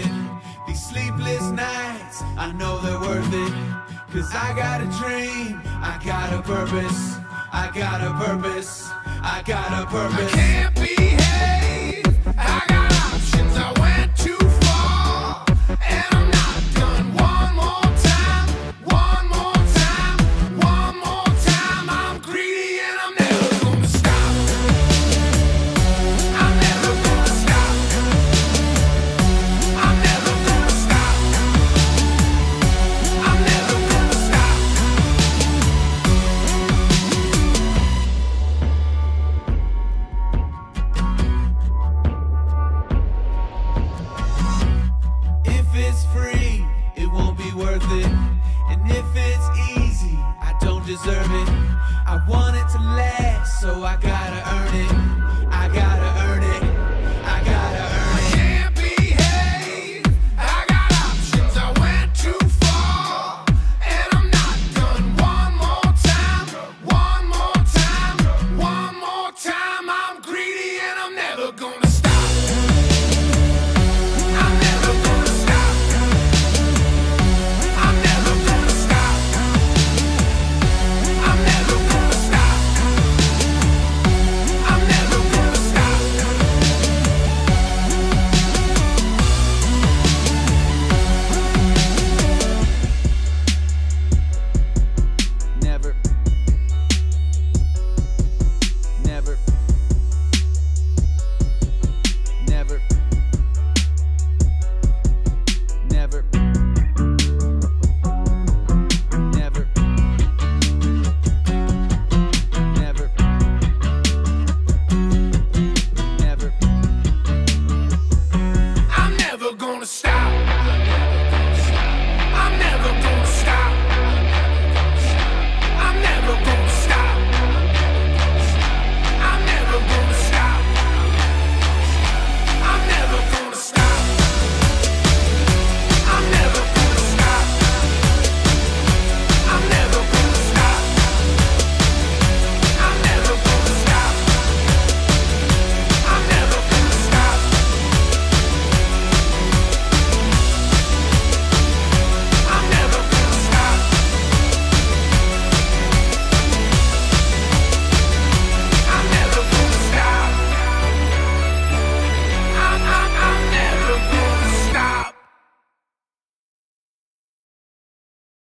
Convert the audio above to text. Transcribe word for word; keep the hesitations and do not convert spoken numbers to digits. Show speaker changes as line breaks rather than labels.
working these sleepless nights. I know they're worth it, cause I got a dream, I got a purpose, I got a purpose, I got a purpose. I can't behave, I got options, I went too far, and I'm not done. One more time, one more time, one more time. I'm greedy and I'm never gonna stop. I'm never gonna stop. I'm never gonna stop. I'm never gonna stop. If it's free, it won't be worth it. And if it's easy, I don't deserve it. I want it to last, so I gotta earn